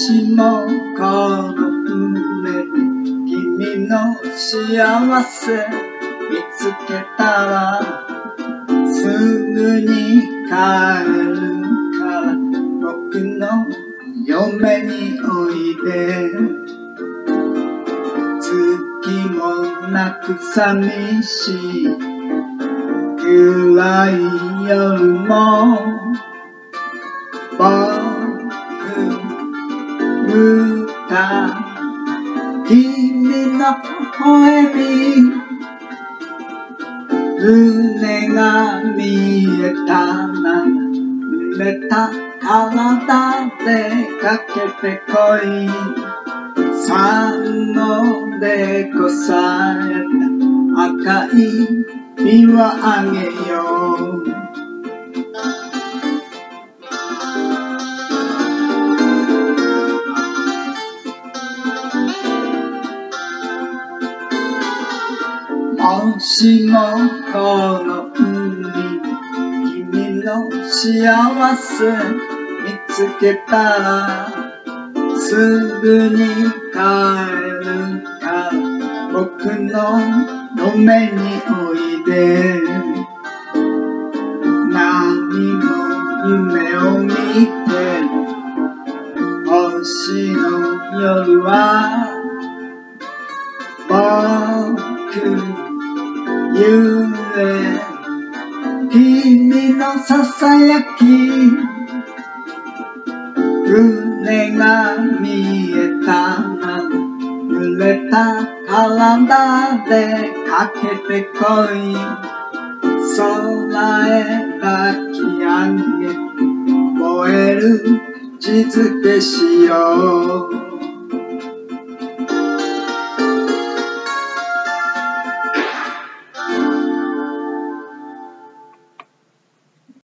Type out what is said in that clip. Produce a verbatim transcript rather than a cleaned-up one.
しもこの船で君の幸せ見つけたらすぐに帰るから僕の嫁においで。月もなく寂しい暗い夜も僕歌君の微笑み胸が見えたなら濡れた体でかけてこい。産後でこさえた赤い実をあげよう。もしもこの海で君の幸せ見つけたらすぐに帰るから僕の嫁においで。何も夢を見て星の夜は僕夢君のささやき船が見えたな濡れた体でかけてこい。空へ抱き上げ燃える地図けしよう。